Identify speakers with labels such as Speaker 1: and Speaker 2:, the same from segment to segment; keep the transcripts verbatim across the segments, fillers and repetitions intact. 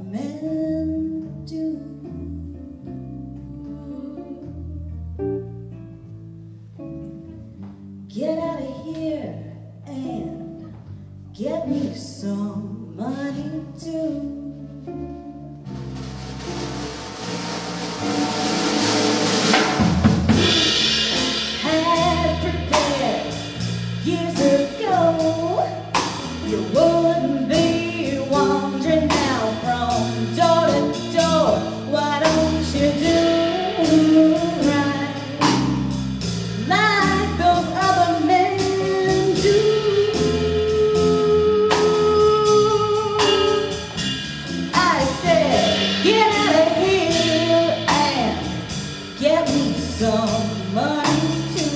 Speaker 1: men do. Get out of here and get me some money too. Had prepared years ago, you wouldn't be wandering now from door to door. Why don't you do right like those other men do? I said, get out of here and get me some money too.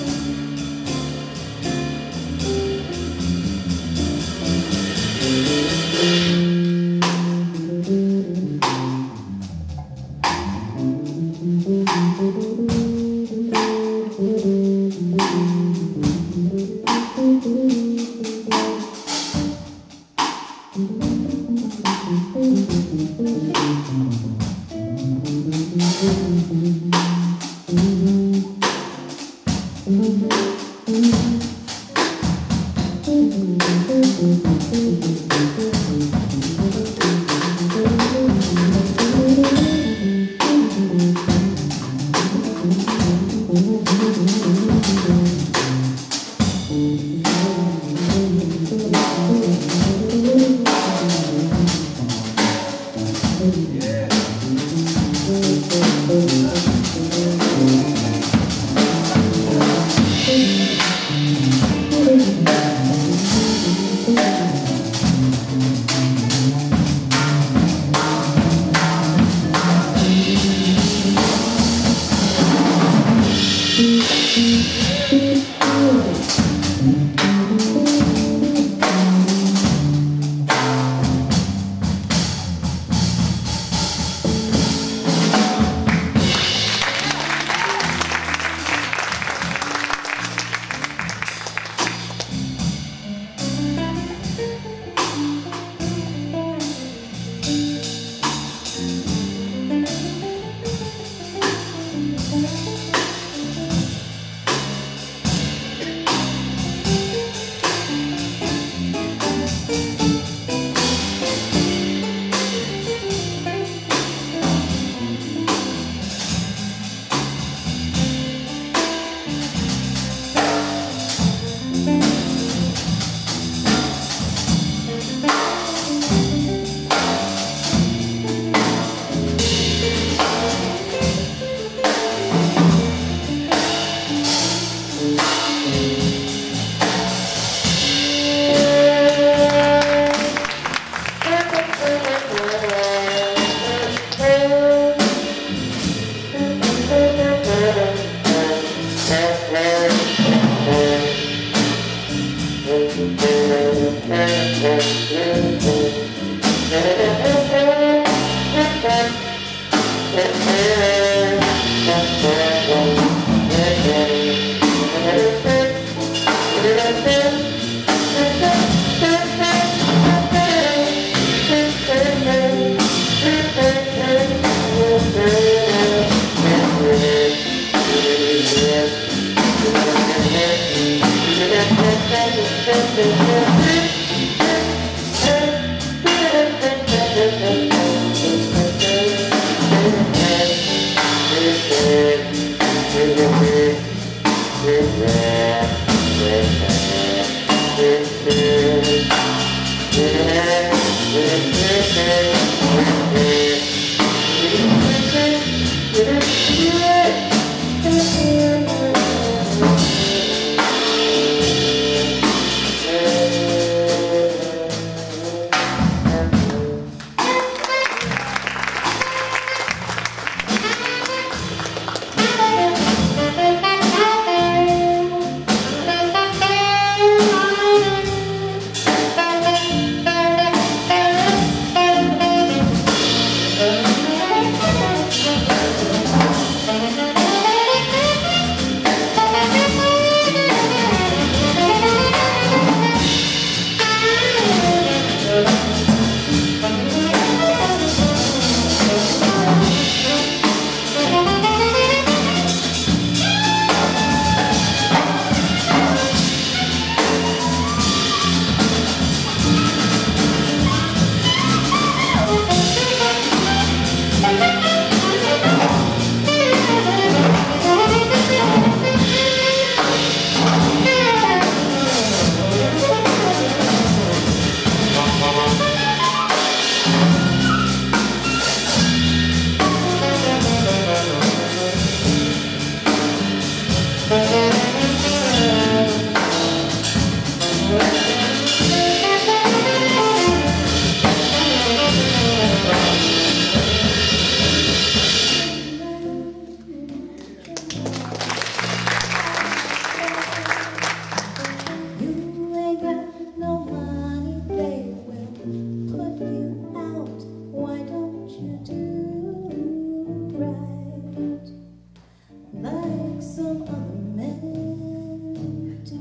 Speaker 1: you do right, like some other men do.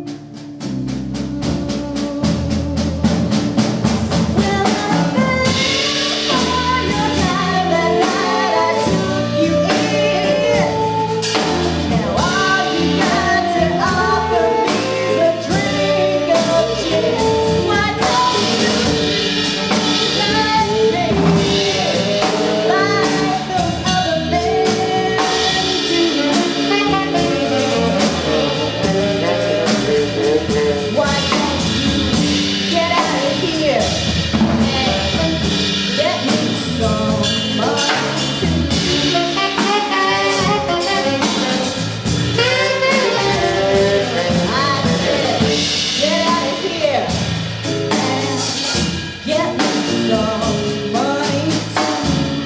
Speaker 1: Well, I thank for your time that night I took you in. Now all you got to offer me is a drink of gin. Why don't you like me like those other men do? Why don't you get out of here and get me some money too? I said, get out of here and get me some money too.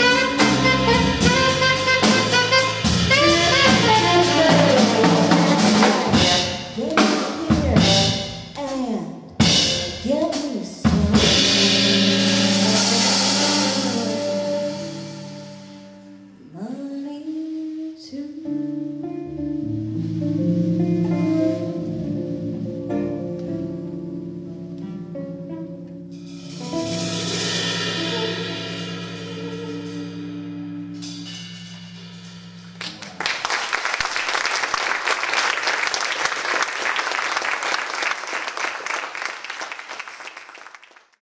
Speaker 1: Get out of here and get